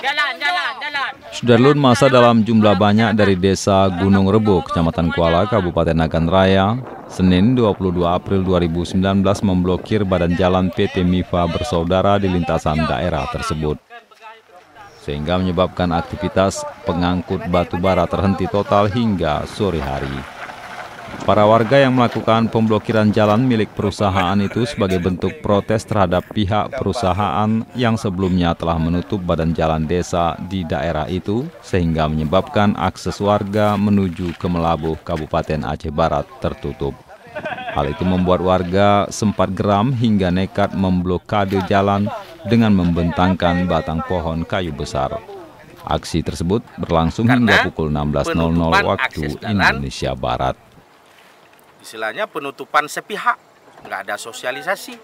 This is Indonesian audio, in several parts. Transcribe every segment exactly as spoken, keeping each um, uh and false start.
jalan, jalan, jalan. Sudarlun masa dalam jumlah banyak dari desa Gunung Rebo, Kecamatan Kuala, Kabupaten Nagan Raya, Senin dua puluh dua April dua ribu sembilan belas memblokir badan jalan P T Mifa Bersaudara di lintasan daerah tersebut. Sehingga menyebabkan aktivitas pengangkut batu bara terhenti total hingga sore hari. Para warga yang melakukan pemblokiran jalan milik perusahaan itu sebagai bentuk protes terhadap pihak perusahaan yang sebelumnya telah menutup badan jalan desa di daerah itu sehingga menyebabkan akses warga menuju ke Melabuh, Kabupaten Aceh Barat tertutup. Hal itu membuat warga sempat geram hingga nekat memblokade jalan dengan membentangkan batang pohon kayu besar. Aksi tersebut berlangsung hingga pukul enam belas waktu Indonesia Barat. Istilahnya penutupan sepihak, nggak ada sosialisasi.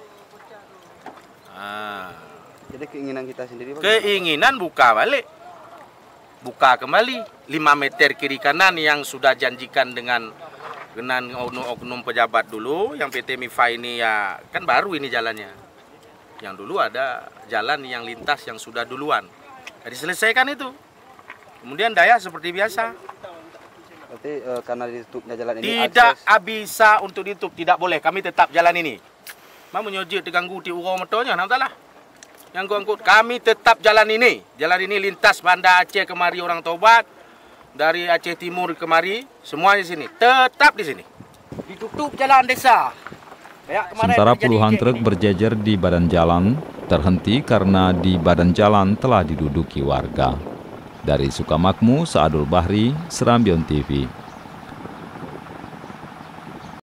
Nah, jadi keinginan kita sendiri bagaimana? Keinginan buka balik, buka kembali lima meter kiri kanan yang sudah janjikan dengan dengan oknum pejabat dulu. Yang P T Mifa ini ya kan baru ini jalannya. Yang dulu ada jalan yang lintas yang sudah duluan. Jadi selesaikan itu. Kemudian daya seperti biasa. Berarti e, karena ditutupnya jalan ini tidak akses... bisa untuk ditutup, tidak boleh. Kami tetap jalan ini. Mau menyojit diganggu di urau motornya, nampak yang angkut. Kami tetap jalan ini. Jalan ini lintas Banda Aceh kemari orang Tobat, dari Aceh Timur kemari, semua di sini. Tetap di sini. Ditutup jalan desa. Sementara puluhan truk berjejer di badan jalan terhenti karena di badan jalan telah diduduki warga. Dari Sukamakmur, Saadul Bahri, Serambion T V.